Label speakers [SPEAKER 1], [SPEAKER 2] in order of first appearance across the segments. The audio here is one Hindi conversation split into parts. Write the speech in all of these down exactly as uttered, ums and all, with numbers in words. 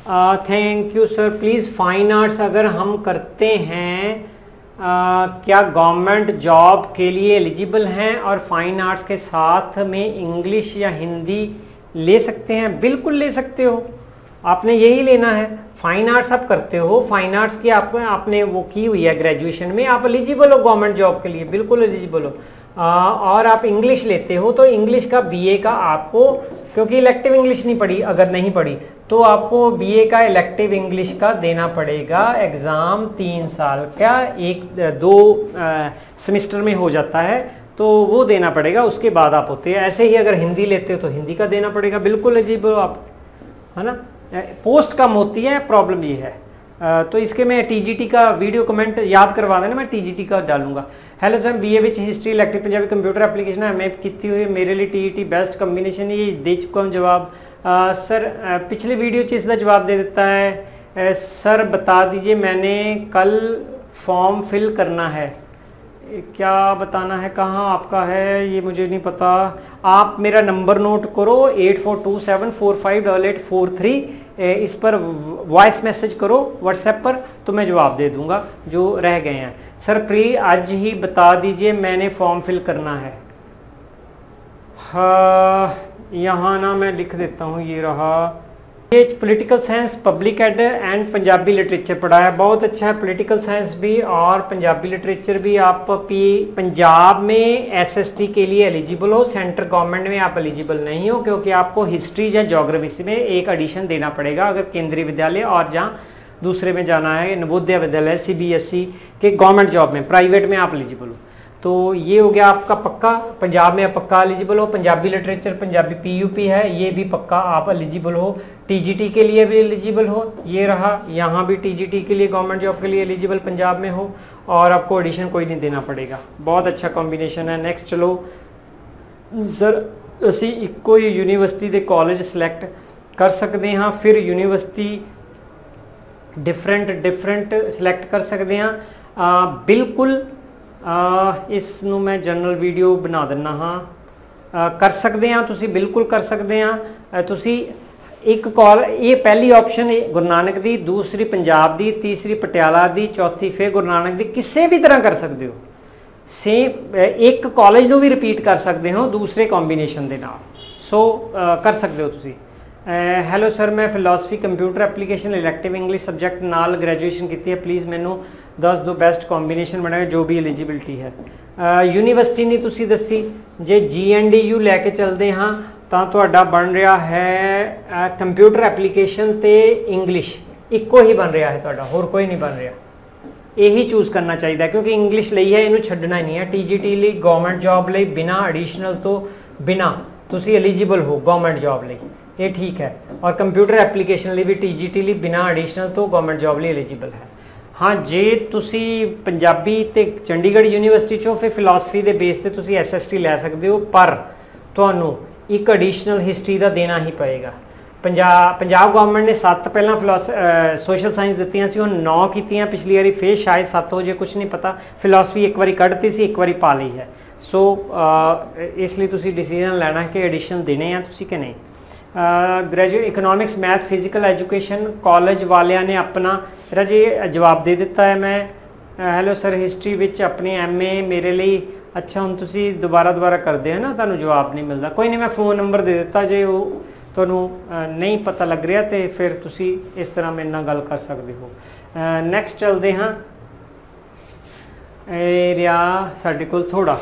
[SPEAKER 1] Thank you sir. Please fine arts अगर हम करते हैं uh, क्या गवर्नमेंट जॉब के लिए एलिजिबल हैं और फाइन आर्ट्स के साथ में इंग्लिश या हिंदी ले सकते हैं? बिल्कुल ले सकते हो, आपने यही लेना है। फाइन आर्ट्स आप करते हो, फाइन आर्ट्स की आप, आपने वो की हुई है ग्रेजुएशन में, आप एलिजिबल हो गवर्नमेंट जॉब के लिए, बिल्कुल एलिजिबल हो। आ, और आप इंग्लिश लेते हो तो इंग्लिश का बीए का आपको, क्योंकि इलेक्टिव इंग्लिश नहीं पढ़ी, अगर नहीं पढ़ी तो आपको बीए का इलेक्टिव इंग्लिश का देना पड़ेगा एग्ज़ाम। तीन साल का एक दो सेमेस्टर में हो जाता है, तो वो देना पड़ेगा, उसके बाद आप होते हैं। ऐसे ही अगर हिंदी लेते हो तो हिंदी का देना पड़ेगा, बिल्कुल एलिजिबल हो आप, है ना। पोस्ट कम होती है, प्रॉब्लम ये है। आ, तो इसके मैं टीजीटी का वीडियो कमेंट याद करवा देना, मैं टीजीटी का डालूंगा। हेलो सर, बीए विच history elective Punjabi computer application है मैं की हुई, मेरे लिए टीईटी बेस्ट कंबीनेशन ये दे चुका हूँ जवाब। आ, सर आ, पिछले वीडियो च इसका जवाब दे देता है। आ, सर बता दीजिए, मैंने कल फॉर्म फिल करना है, क्या बताना है, कहाँ आपका है ये मुझे नहीं पता। आप मेरा नंबर नोट करो eight four two seven four five double eight four three, इस पर वॉइस मैसेज करो व्हाट्सएप पर, तो मैं जवाब दे दूंगा जो रह गए हैं। सर प्लीज आज ही बता दीजिए, मैंने फॉर्म फिल करना है। हाँ यहाँ ना मैं लिख देता हूँ, ये रहा। ये political science, public ad and Punjabi literature पढ़ा है, बहुत अच्छा है। पॉलिटिकल साइंस भी और पंजाबी लिटरेचर भी। आप पी पंजाब में एसएसटी के लिए एलिजिबल हो, सेंट्रल गवर्नमेंट में आप एलिजिबल नहीं हो, क्योंकि आपको हिस्ट्री या ज्योग्राफी में एक एडिशन देना पड़ेगा अगर केंद्रीय विद्यालय और जहाँ दूसरे में जाना है, नवोदय विद्यालय सीबीएसई के गवर्नमेंट जॉब में, प्राइवेट में आप एलिजिबल हो। तो ये हो गया आपका पक्का, पंजाब में आप पक्का एलिजिबल हो। पंजाबी लिटरेचर, पंजाबी पीयूपी है, ये भी पक्का आप एलिजिबल हो। टीजीटी के लिए भी एलिजिबल हो, ये रहा। यहाँ भी टीजीटी के लिए, गवर्नमेंट जॉब के लिए एलिजिबल पंजाब में हो, और आपको एडिशन कोई नहीं देना पड़ेगा। बहुत अच्छा कॉम्बिनेशन है। नेक्स्ट चलो सर, असी इको यूनिवर्सिटी के कॉलेज सिलेक्ट कर सकते हैं, फिर यूनिवर्सिटी डिफरेंट डिफरेंट सिलेक्ट कर सकते हैं। बिल्कुल इसनों मैं जनरल वीडियो बना देना हाँ, कर सकते हैं तुसी, बिल्कुल कर सकते हैं तुसी। एक कॉल, ये पहली ऑप्शन गुरु नानक दी, दूसरी पंजाब दी, तीसरी पटियाला दी, चौथी फिर गुरु नानक दी, किसी भी तरह कर सकते हो। सेम एक कॉलेज नूं भी रिपीट कर सकते हो दूसरे कॉम्बीनेशन के नाल, सो uh, कर सकते हो तुसी। हैलो सर, मैं philosophy computer application elective English subject नाल ग्रैजुएशन की है, प्लीज़ मैनू दस दो बेस्ट कॉम्बीनेशन बने जो भी एलिजिबिलिटी है। यूनिवर्सिटी नहीं तुसी दसी, जे जी एन डी यू लैके चलते हाँ तो तुहाडा बन रहा है कंप्यूटर एप्लीकेशन ते इंग्लिश, इको ही बन रहा है तुहाडा, होर कोई नहीं बन रहा। यही चूज़ करना चाहिए, क्योंकि इंग्लिश लई है, इनू छड्डना ही नहीं है। टीजीटी लई गवर्नमेंट जॉब लई बिना एडिशनल तो बिना तुसी एलिजिबल हो गवर्नमेंट जॉब लई, ये ठीक है। और कंप्यूटर एप्लीकेशन लई भी टीजीटी लई बिना एडिशनल तो गवर्नमेंट जॉब लई एलिजिबल है। हाँ जे तुसी पंजाबी ते चंडीगढ़ यूनिवर्सिटी चो फिर फिलोसफी के बेस ते तुसी एस एस टी लै सकते हो, पर तुहानू एक एडिशनल हिस्ट्री का देना ही पएगा। पंजाब पंजाब गवर्नमेंट ने सत्त पहला फिलोस सोशल साइंस दित्तियां सी, नौ कीतियां पिछली बारी, फिर शायद सत्त हो जाए, कुछ नहीं पता। फिलोसफी एक बारी कढ़ती सी, एक बारी पा ली है। सो इसलिए तुसी डिसीजन लेना है कि एडिशन देने हैं तुसी कि नहीं। Graduate economics math physical education college वालिया ने अपना राजे जवाब दे दिता है। मैं हैलो सर, हिस्ट्री विच अपनी एम ए मेरे लिए अच्छा, हम तुसी दोबारा दोबारा करते हैं ना, तुहानू जवाब नहीं मिलता, कोई नहीं, मैं फ़ोन नंबर दे दिता, जे वो तुहानू नहीं पता लग रहा तो फिर तुसी इस तरह मेरे नाल गल कर सकते हो। नैक्सट चलते हाँ, रहा साडे कोल थोड़ा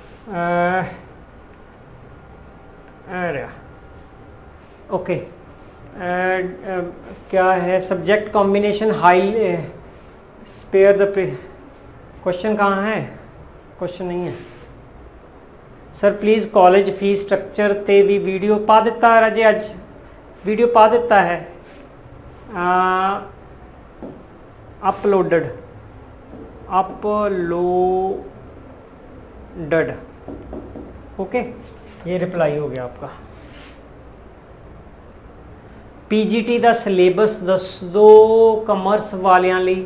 [SPEAKER 1] रहा ओके okay. uh, uh, क्या है subject combination high spare the question कहाँ है, क्वेश्चन नहीं है sir. Please college fee structure ते भी वीडियो पा दिता है राजे, अज वीडियो पा दिता है अपलोडेड अपलोडेड ओके, ये रिप्लाई हो गया आपका। पीजीटी का सिलेबस दस दो कॉमर्स वालियां ली,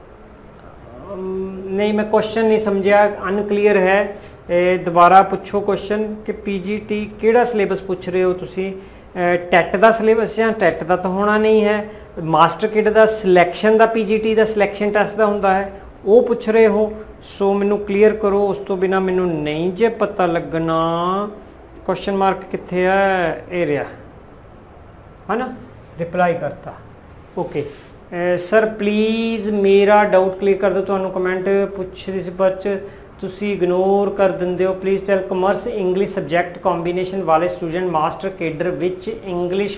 [SPEAKER 1] नहीं मैं क्वेश्चन नहीं समझा, अनक्लीयर है, दोबारा पूछो क्वेश्चन कि पीजीटी केड़ा सिलेबस पूछ रहे हो तुसी, टैट का सिलेबस या टैट का तो होना नहीं है, मास्टर किड का सिलैक्शन का पीजीटी का सिलैक्शन टेस्ट का होंदा है वो पूछ रहे हो। सो मैनू क्लीयर करो, उस तो बिना मैनू नहीं जे पता लगना क्वेश्चन मार्क कित्थे है, ए रहा है ना, रिप्लाई करता। ओके सर प्लीज़ मेरा डाउट क्लियर कर दो, तुहानू कमेंट पुछ रही सी बच तुसी इग्नोर कर दिंदे हो। Please tell commerce English subject combination वाले स्टूडेंट मास्टर केडर विच इंग्लिश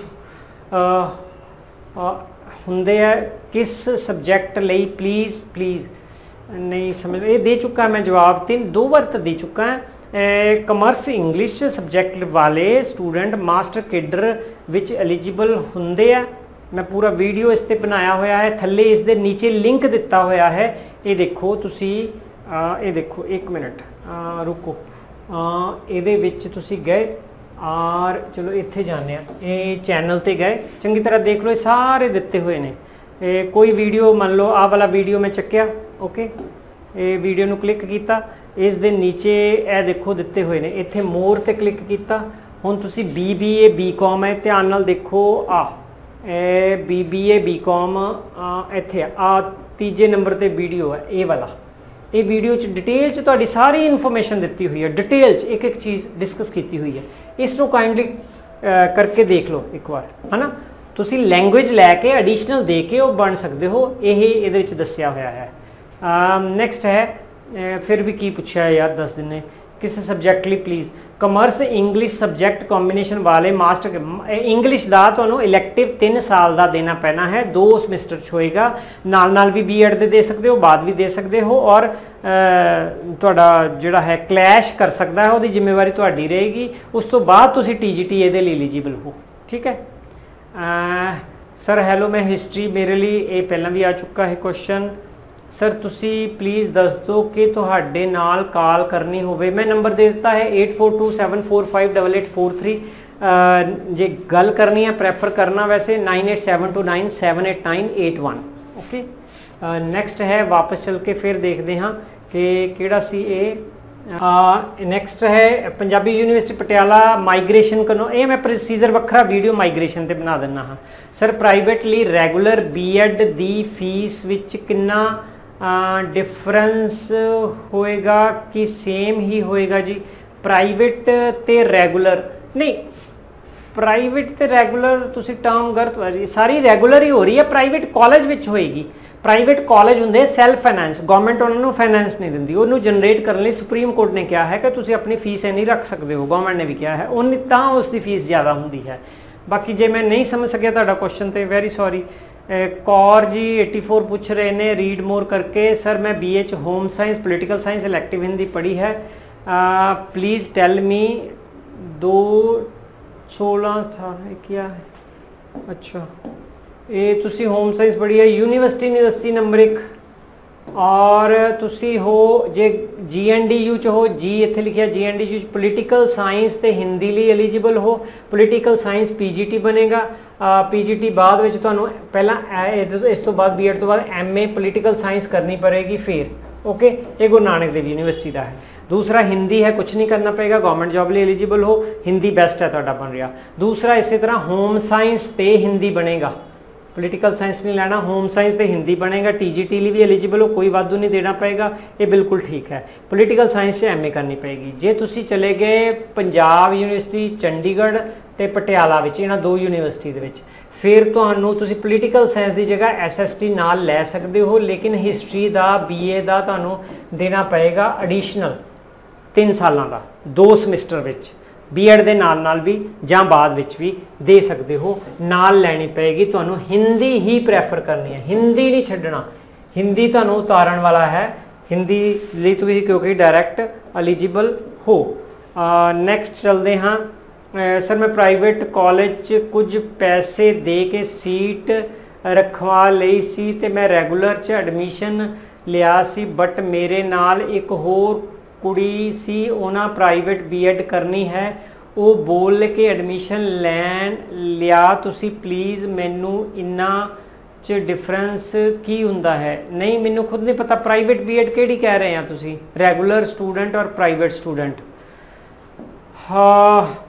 [SPEAKER 1] हुंदे है किस सब्जैक्ट लई प्लीज़ प्लीज़ नहीं समझ, ये दे चुका मैं जवाब, तीन दो बार तो दे चुका है। कमर्स इंग्लिश सब्जैक्ट वाले स्टूडेंट मास्टर केडर विच एलिजिबल हुंदे है, मैं पूरा वीडियो इस पर बनाया होया है, थल्ले इस दे नीचे लिंक दिता होया है, ये देखो तुसी, ये देखो एक मिनट आ, रुको, ये विच तुसी गए और चलो इत्थे जाने, ये चैनल ते गए चंगी तरह देख लो, ये सारे दिते हुए ने। ए, कोई वीडियो मान लो आ वाला वीडियो मैं चक्या, ओके ये वीडियो नू क्लिक किया, इस दे नीचे ए देखो दिते हुए ने, इत्थे मोर ते क्लिक किया। हुण तुसी B B A B com है, ध्यान नाल देखो आ ए B B A B com इत्थे आ तीजे नंबर ते वीडियो है, ये वाला, ये वीडियो च डिटेल च तुहाडी सारी इन्फॉर्मेशन दी हुई है, डिटेल च एक एक चीज़ डिस्कस की हुई है, इसनों काइंडली करके देख लो एक बार, है ना। तुसी लैंग्वेज लैके एडिशनल दे के वो बन सकते हो, ये ये दस्या होया है। नैक्सट uh, है फिर भी की पूछा है यार, दस दिन किस सब्जैक्ट ली please, commerce English subject combination वाले मास्टर इंग्लिश का तो इलैक्टिव तीन साल का देना पैना है, दो समिस्टर होएगा, नाल नाल भी बी एड दे दे सकते हो, बाद भी दे सकते हो, और तुहाडा जिहड़ा है क्लैश कर सकता है, वो जिम्मेवारी तुहाडी रहेगी। उस तो बाद तुसी टी जी टी ये एलिजिबल हो, ठीक है। आ, सर हैलो मैं हिस्ट्री, मेरे लिए ये पहला भी आ चुका है क्वेश्चन। सर तुसी प्लीज़ दस दो कि तुहाडे नाल कॉल करनी होवे, मैं नंबर दे दिता है eight four two seven four five double eight four three, जे गल करनी है प्रेफर करना वैसे nine eight seven two nine seven eight nine eight one. Okay next है, वापस चल के फिर देखते हाँ कि किहड़ा सी ए। नैक्सट है पंजाबी यूनिवर्सिटी पटियाला माइग्रेशन कनो, ये मैं प्रोसीजर वखरा वीडियो माइग्रेशन ते बना देना हाँ। Sir privately regular B ed दी फीस विच किन्ना डिफरेंस होएगा कि सेम ही होएगा जी? प्राइवेट ते रैगूलर नहीं, प्राइवेट ते रैगूलर तुसी टर्म गलत, सारी रैगूलर ही हो रही है, प्राइवेट कॉलेज विच होएगी। प्राइवेट कॉलेज होंगे सैल्फ फाइनेंस, गवर्नमेंट उन्होंने फाइनेंस नहीं दिंदी, उन्होंने जनरेट करने लिए सुप्रीम कोर्ट ने कहा है कि तुसी अपनी फीस नहीं रख सकते हो, गवर्नमेंट ने भी कहा है, उन तां उसकी फीस ज़्यादा होंगी है। बाकी जे मैं नहीं समझ सकिया तुहाडा क्वेश्चन तो very sorry. Kaur ji eighty four पूछ रहे ने रीड मोर करके, सर मैं B H home science political science elective Hindi पढ़ी है, प्लीज़ टेल मी दो सोलह था क्या है, अच्छा ये तुसी होम साइंस पढ़ी है, यूनिवर्सिटी ने दसी नंबर एक, और तुसी हो जे जी एन डी यू च हो, जी इत्थे लिखिया G N D U political science ते हिंदी लिए एलिजिबल हो, political science P G T बनेगा, पी जी टी बाद विच तुहानू पहला इस तो बाद बी एड तो बाद एम ए पोलिटिकल साइंस करनी पड़ेगी फिर। ओके ये गुरु नानक देव यूनिवर्सिटी का है। दूसरा हिंदी है, कुछ नहीं करना पड़ेगा, गवर्नमेंट जॉब लिए एलिजिबल हो, हिंदी बेस्ट है तुहाडा बन रहा। दूसरा इसी तरह होम साइंस ते हिंदी बनेगा, पोलिटिकल साइंस नहीं लेना, होम साइंस ते हिंदी बनेगा, टी जी टी लिए भी एलिजिबल हो, कोई वाधू नहीं देना पड़ेगा, ये बिल्कुल ठीक है। पोलिटिकल साइंस से एम ए करनी पड़ेगी। जे तुसी चले गए पंजाब यूनिवर्सिटी चंडीगढ़ ते पटियाला विच, इन्हां दो यूनिवर्सिटी दे विच, फिर तुहानू तुसी पोलिटिकल साइंस की जगह एस एस टी नाल लै सकते हो, लेकिन हिस्टरी का बी ए का तुहानू देना पड़ेगा एडिशनल तीन सालों का, दो समैसटर विच बी एड के नाल नाल भी जां बाद विच भी दे सकते हो। नाल लैनी पएगी तुहानू हिंदी ही प्रैफर करनी है, हिंदी नहीं छड्डना, हिंदी तुहानू उतारन वाला है, हिंदी लिए तुसीं क्योंकि डायरैक्ट एलिजिबल हो। नैक्सट चलते हाँ। सर मैं प्राइवेट कॉलेज कुछ पैसे दे के सीट रखवा लई सी ते मैं रैगूलर च एडमिशन लिया सी, बट मेरे नाल एक होर कुड़ी सी, उन्हें प्राइवेट बी एड करनी है, वो बोल के एडमिशन लैन लिया, तुसी प्लीज़ मैनू इन्ना च डिफरेंस की हुंदा है? नहीं मैनू खुद नहीं पता प्राइवेट बी एड केड़ी कह रहे हैं तुसी, रैगूलर स्टूडेंट और प्राइवेट स्टूडेंट। हाँ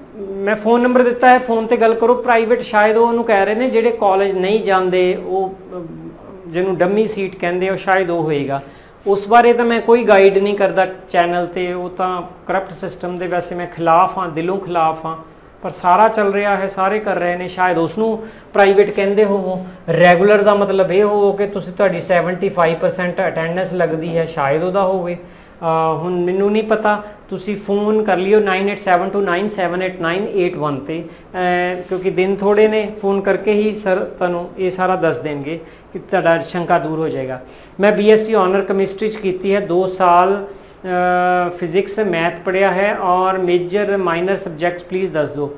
[SPEAKER 1] मैं फोन नंबर दिता है, फोन ते गल करो। प्राइवेट शायद ਉਹਨੂੰ ਕਹਿ ਰਹੇ ਨੇ ਜਿਹੜੇ ਕਾਲਜ ਨਹੀਂ ਜਾਂਦੇ, ਉਹ ਜਿਹਨੂੰ ਡੰਮੀ ਸੀਟ ਕਹਿੰਦੇ, ਉਹ ਸ਼ਾਇਦ ਉਹ ਹੋਏਗਾ। ਉਸ ਬਾਰੇ ਤਾਂ ਮੈਂ ਕੋਈ ਗਾਈਡ ਨਹੀਂ ਕਰਦਾ ਚੈਨਲ ਤੇ, ਉਹ ਤਾਂ ਕਰਪਟ ਸਿਸਟਮ ਦੇ ਵੈਸੇ ਮੈਂ ਖਿਲਾਫ ਹਾਂ, ਦਿਲੋਂ ਖਿਲਾਫ ਹਾਂ, ਪਰ ਸਾਰਾ ਚੱਲ ਰਿਹਾ ਹੈ, ਸਾਰੇ ਕਰ ਰਹੇ ਨੇ। ਸ਼ਾਇਦ ਉਸ ਨੂੰ ਪ੍ਰਾਈਵੇਟ ਕਹਿੰਦੇ ਹੋਵੋ। ਰੈਗੂਲਰ ਦਾ ਮਤਲਬ ਇਹ ਹੋਵੋ ਕਿ ਤੁਸੀਂ ਤੁਹਾਡੀ ਸੈਵਨਟੀ ਫਾਈਵ ਪਰਸੈਂਟ ਅਟੈਂਡੈਂਸ ਲੱਗਦੀ ਹੈ, ਸ਼ਾਇਦ ਉਹਦਾ ਹੋਵੇ। ਹੁਣ ਮੈਨੂੰ ਨਹੀਂ ਪਤਾ, ਤੁਸੀਂ ਫੋਨ ਕਰ ਲਿਓ nine eight seven two nine seven eight nine eight one ਤੇ, ਕਿਉਂਕਿ ਦਿਨ ਥੋੜੇ ਨੇ, ਫੋਨ ਕਰਕੇ ਹੀ ਸਰ ਤੁਹਾਨੂੰ ਇਹ ਸਾਰਾ ਦੱਸ ਦੇਣਗੇ ਕਿ ਤੁਹਾਡਾ ਸ਼ੰਕਾ ਦੂਰ ਹੋ ਜਾਏਗਾ। ਮੈਂ ਬੀਐਸਸੀ ऑनर केमिस्ट्री ਚ ਕੀਤੀ है, दो साल फिजिक्स मैथ पढ़िया है और मेजर माइनर सब्जेक्ट प्लीज़ दस दो।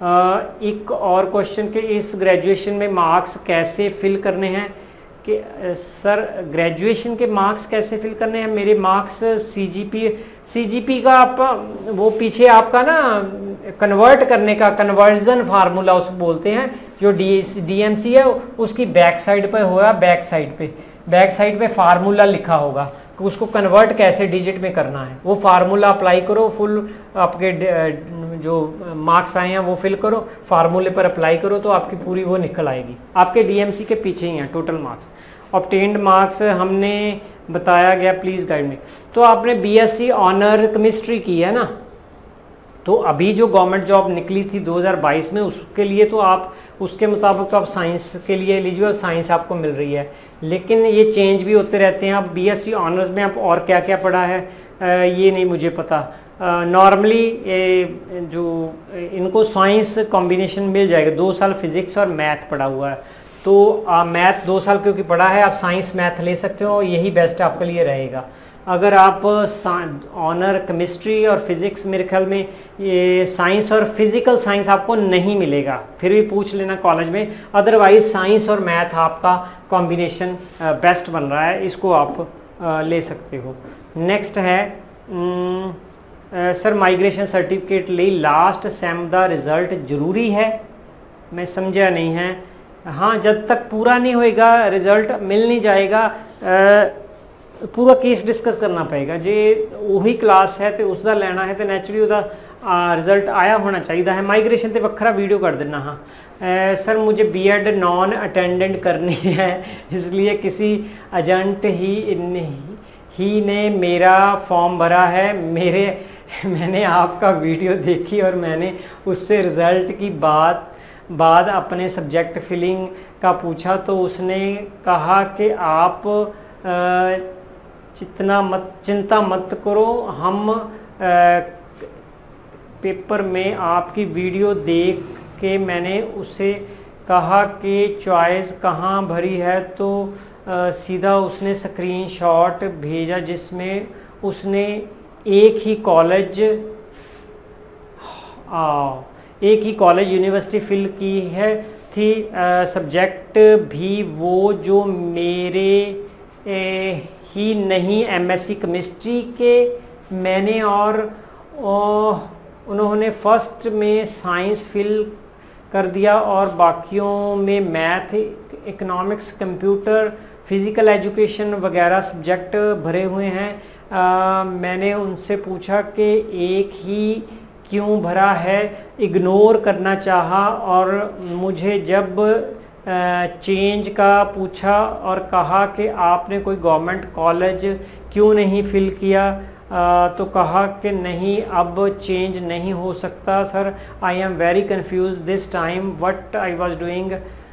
[SPEAKER 1] एक और क्वेश्चन कि इस ग्रेजुएशन में मार्क्स कैसे फिल करने हैं, कि सर ग्रेजुएशन के मार्क्स कैसे फिल करने हैं। मेरे मार्क्स सीजीपी सीजीपी का आप वो पीछे आपका ना कन्वर्ट करने का कन्वर्जन फार्मूला उसको बोलते हैं, जो डी डीएमसी है उसकी बैक साइड पे होगा, बैक साइड पे बैक साइड पे फार्मूला लिखा होगा कि उसको कन्वर्ट कैसे डिजिट में करना है। वो फार्मूला अप्लाई करो, फुल आपके जो मार्क्स आए हैं वो फिल करो, फार्मूले पर अप्लाई करो तो आपकी पूरी वो निकल आएगी। आपके डीएमसी के पीछे ही हैं टोटल मार्क्स। ऑब्टेन्ड मार्क्स हमने बताया गया, प्लीज़ गाइड में। तो आपने बीएससी ऑनर केमिस्ट्री की है ना, तो अभी जो गवर्नमेंट जॉब निकली थी दो हज़ार बाईस में, उसके लिए तो आप उसके मुताबिक तो आप साइंस के लिए एलिजिबल, साइंस आपको मिल रही है, लेकिन ये चेंज भी होते रहते हैं। आप बीएससी ऑनर्स में आप और क्या क्या पढ़ा है ये नहीं मुझे पता। नॉर्मली जो इनको साइंस कॉम्बिनेशन मिल जाएगा, दो साल फिजिक्स और मैथ पढ़ा हुआ है, तो आ, मैथ दो साल क्योंकि पढ़ा है, आप साइंस मैथ ले सकते हो, यही बेस्ट आपके लिए रहेगा। अगर आप ऑनर केमिस्ट्री और फिज़िक्स, मेरे ख्याल में ये साइंस और फिज़िकल साइंस आपको नहीं मिलेगा, फिर भी पूछ लेना कॉलेज में। अदरवाइज़ साइंस और मैथ आपका कॉम्बिनेशन बेस्ट बन रहा है, इसको आप आ, ले सकते हो। नेक्स्ट है न, आ, सर माइग्रेशन सर्टिफिकेट ਲਈ लास्ट सैम ਦਾ रिजल्ट ज़रूरी है, मैं समझा नहीं है। हाँ, जब तक पूरा नहीं होएगा रिजल्ट मिल नहीं जाएगा, आ, पूरा केस डिस्कस करना पएगा। जे वही क्लास है तो उसका लेना है तो नैचुरली उसका रिजल्ट आया होना चाहिए है। माइग्रेशन तो वक्रा वीडियो कर देना। हाँ आ, सर मुझे बीएड नॉन अटेंडेंट करनी है, इसलिए किसी एजेंट ही ही ने मेरा फॉर्म भरा है। मेरे मैंने आपका वीडियो देखी और मैंने उससे रिज़ल्ट की बात बाद अपने सब्जेक्ट फिलिंग का पूछा, तो उसने कहा कि आप आ, चितना मत चिंता मत करो, हम आ, पेपर में आपकी वीडियो देख के मैंने उससे कहा कि चॉइस कहाँ भरी है, तो आ, सीधा उसने स्क्रीनशॉट भेजा जिसमें उसने एक ही कॉलेज आ, एक ही कॉलेज यूनिवर्सिटी फिल की है थी, सब्जेक्ट भी वो जो मेरे ए, ही नहीं, एमएससी केमिस्ट्री के मैंने, और ओ, उन्होंने फर्स्ट में साइंस फिल कर दिया और बाकियों में math, economics, computer, physical education वगैरह सब्जेक्ट भरे हुए हैं। आ, मैंने उनसे पूछा कि एक ही क्यों भरा है, इग्नोर करना चाहा, और मुझे जब चेंज का पूछा और कहा कि आपने कोई गवर्नमेंट कॉलेज क्यों नहीं फिल किया, आ, तो कहा कि नहीं अब चेंज नहीं हो सकता sir, I am very confuse this time what I was doing.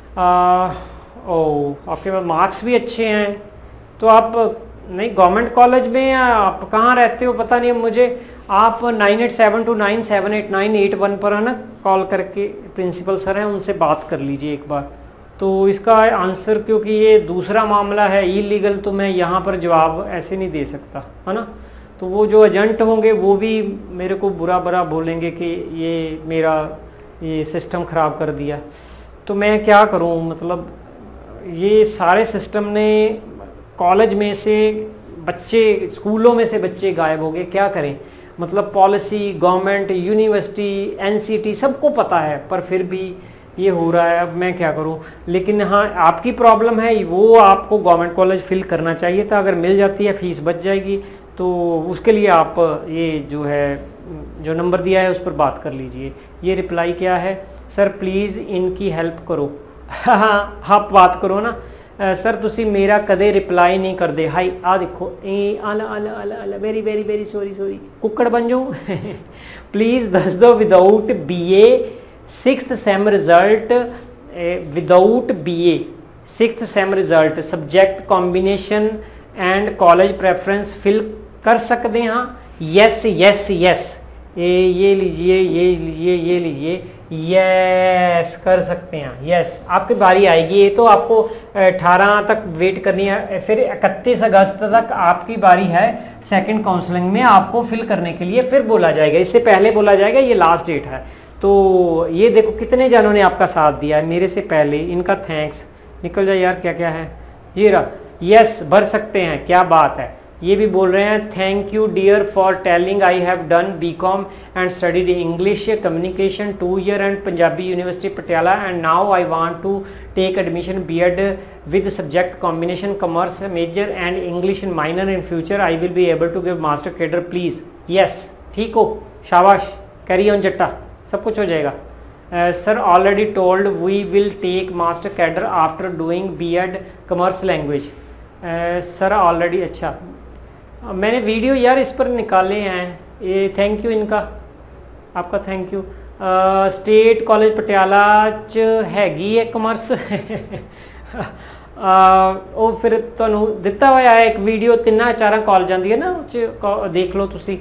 [SPEAKER 1] Oh आपके पास मार्क्स भी अच्छे हैं, तो आप नहीं गवर्नमेंट कॉलेज में, आप कहाँ रहते हो पता नहीं मुझे। आप nine eight seven two nine seven eight nine eight one पर है ना कॉल करके, प्रिंसिपल सर हैं उनसे बात कर लीजिए एक बार। तो इसका आंसर, क्योंकि ये दूसरा मामला है इलीगल, तो मैं यहाँ पर जवाब ऐसे नहीं दे सकता है ना। तो वो जो एजेंट होंगे वो भी मेरे को बुरा बुरा बोलेंगे कि ये मेरा ये सिस्टम ख़राब कर दिया, तो मैं क्या करूँ। मतलब ये सारे सिस्टम ने कॉलेज में से बच्चे, स्कूलों में से बच्चे गायब हो गए, क्या करें। मतलब पॉलिसी, गवर्नमेंट, यूनिवर्सिटी, एनसीटी सबको पता है, पर फिर भी ये हो रहा है। अब मैं क्या करूं। लेकिन हाँ आपकी प्रॉब्लम है वो, आपको गवर्नमेंट कॉलेज फिल करना चाहिए था, अगर मिल जाती है फीस बच जाएगी, तो उसके लिए आप ये जो है जो नंबर दिया है उस पर बात कर लीजिए। ये रिप्लाई क्या है, सर प्लीज़ इनकी हेल्प करो। हाँ आप बात करो ना सर, तुसी मेरा कदे रिप्लाई नहीं कर दे। हाई आ देखो ए आला आला आला आला very very very sorry sorry कुक्कड़ बन जाऊँ। प्लीज़ दस दो without B A sixth sem result, without B A sixth sem result subject combination and college preference fill कर सकते हाँ। यस यस यस ये ये लीजिए ये लीजिए ये लीजिए यस कर सकते हैं। यस आपकी बारी आएगी। ये तो आपको अठारह तक वेट करनी है, फिर इकतीस अगस्त तक आपकी बारी है सेकंड काउंसलिंग में आपको फिल करने के लिए, फिर बोला जाएगा। इससे पहले बोला जाएगा, ये लास्ट डेट है। तो ये देखो कितने जनों ने आपका साथ दिया है मेरे से पहले, इनका थैंक्स। निकल जाए यार, क्या क्या है ये रहा। यस भर सकते हैं, क्या बात है। ये भी बोल रहे हैं thank you dear for telling I have done B com and studied English communication two year and Punjabi university Patiala and now I want to take admission B ed with subject combination commerce major and English in minor in future I will be able to give master cadre please. Yes ठीक हो, शाबाश, कैरी ऑन जट्टा, सब कुछ हो जाएगा। Sir already told we will take master cadre after doing B ed commerce language. Sir already, अच्छा मैंने वीडियो यार इस पर निकाले हैं। ये थैंक यू इनका, आपका thank you. State college Patiala च हैगी है कॉमर्स। ਉਹ ਫਿਰ ਤੁਹਾਨੂੰ ਦਿੱਤਾ ਹੋਇਆ ਹੈ ਇੱਕ ਵੀਡੀਓ ਤਿੰਨਾਂ ਚਾਰਾਂ ਕਾਲਜਾਂ ਦੀ ਹੈ ਨਾ, ਉਹ 'ਚ ਦੇਖ ਲਓ ਤੁਸੀਂ।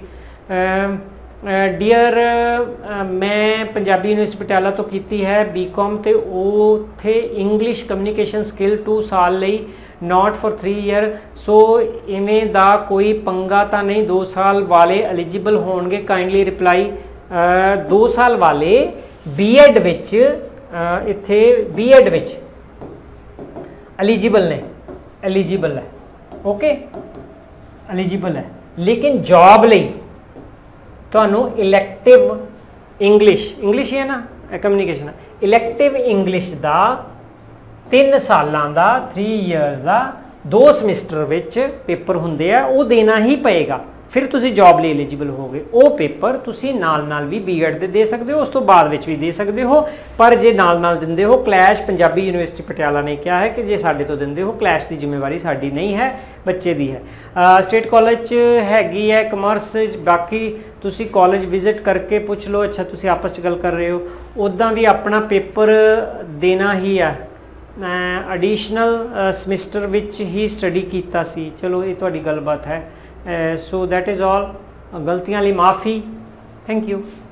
[SPEAKER 1] ਡੀਅਰ ਮੈਂ ਪੰਜਾਬੀ ਯੂਨੀਵਰਸਿਟੀ ਪਟਿਆਲਾ ਤੋਂ ਕੀਤੀ ਹੈ ਬੀਕਾਮ ਤੇ ਉੱਥੇ ਇੰਗਲਿਸ਼ ਕਮਿਊਨੀਕੇਸ਼ਨ ਸਕਿੱਲ टू ਸਾਲ ਲਈ not for three year. So इवें दा कोई पंगा तो नहीं, दो साल वाले एलिजिबल होंगे। काइंडली रिप्लाई दो साल वाले बी एड विच इत्थे बी एड विच एलिजिबल ने, एलिजिबल है, ओके एलिजिबल है, लेकिन जॉब लई तुहानू इलैक्टिव इंग्लिश इंग्लिश ही है ना कम्युनिकेशन, इलैक्टिव इंग्लिश दा तीन सालों का थ्री ईयर्स का दो समैसटर विच पेपर होंदे आ, वो देना ही पेगा। फिर तुसी जॉब लिए एलिजिबल हो गए। वो पेपर तुसी नाल नाल भी बी एड दे दे सकते हो, उस तो बाद विच भी दे सकते हो। पर जे नाल नाल दिंदे हो, क्लैश पंजाबी यूनिवर्सिटी पटियाला ने क्या है कि जे साडे तो दिंदे हो, क्लैश की जिम्मेवारी साडी नहीं है, बच्चे दी है। आ, स्टेट कॉलेज हैगी है कॉमर्स, बाकी तुसी कॉलेज विजिट करके पूछ लो। अच्छा तुसी आपस च गल कर रहे हो, उदां भी अपना पेपर देना ही है। एडिशनल समैसटर विच ही स्टडी कीता सी। चलो ये तुहाडी गलबात है। So that is all. गलतियां लई माफ़ी, थैंक यू।